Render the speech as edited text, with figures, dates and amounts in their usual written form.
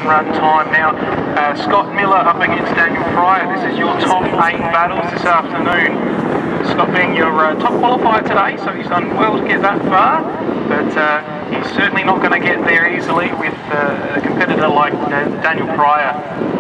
run time. Now, Scott Miller up against Daniel Pryor. This is your top 8 battles this afternoon. Scott being your top qualifier today, so he's done well to get that far, but he's certainly not going to get there easily with a competitor like Daniel Pryor.